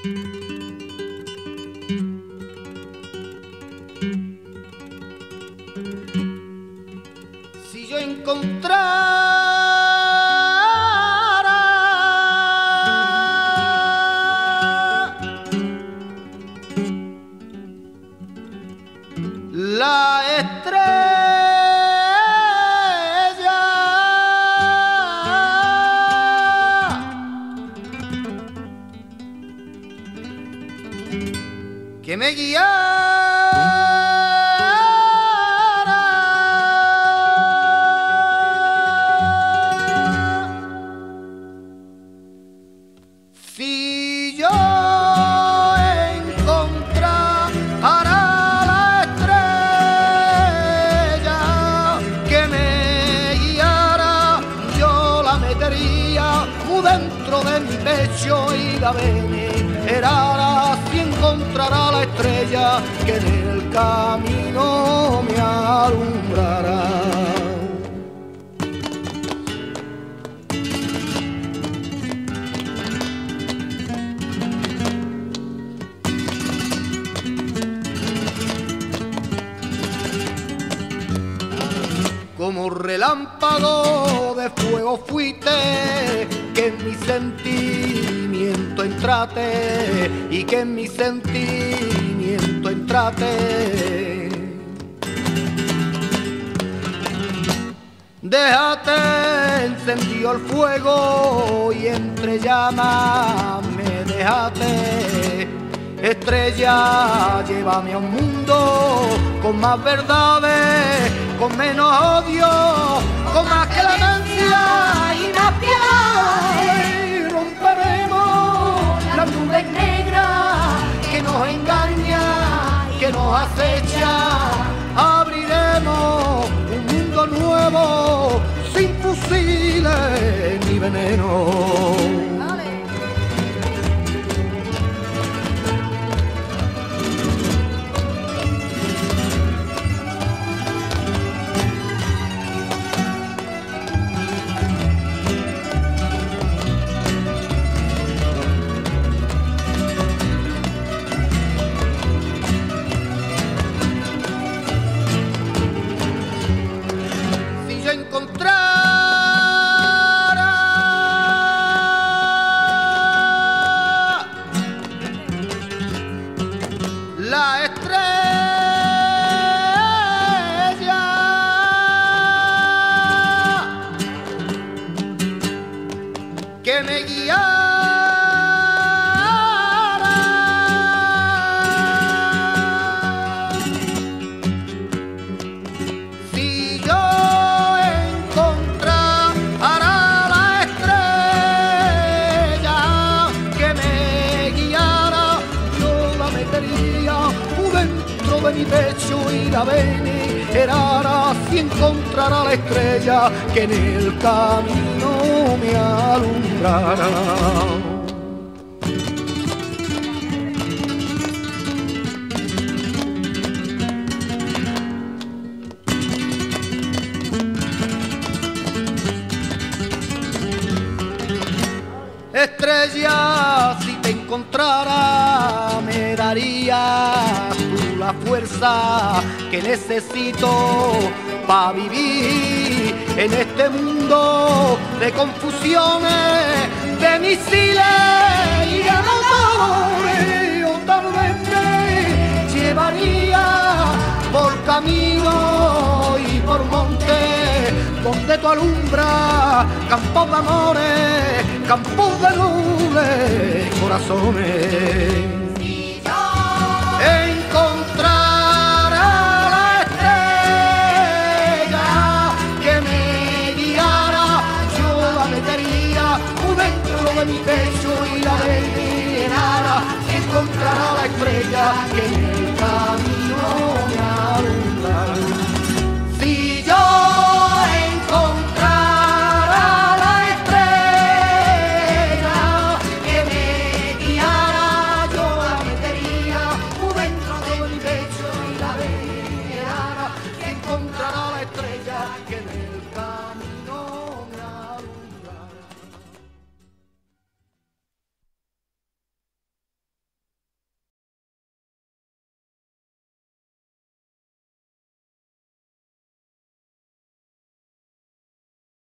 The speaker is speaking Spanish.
Si yo encontrara la estrella que me guiara, si yo dentro de mi pecho y la venerara, si encontrará la estrella que en el camino me alumbrará. Como relámpago de fuego fuiste, que en mi sentimiento entrate y que en mi sentimiento entrate. Déjate encendido el fuego y entre llamas me déjate. Estrella, llévame a un mundo con más verdades, con menos odio, con más clemencia y más piedad. Y romperemos las nubes negras que nos engañan, que nos acecha. Abriremos un mundo nuevo, sin fusiles ni veneno. La estrella que me guiara, si yo encontrara la estrella que me guiara, yo la metería dentro de mi pecho y la venerara, si encontrará la estrella que en el camino me alumbrará. Estrella, si te encontrara, me darías tú la fuerza que necesito para vivir en este mundo de confusiones, de misiles y de motores. O tal vez me llevaría por camino y por monte donde tú alumbras campos de amores, campos de nubes, corazones.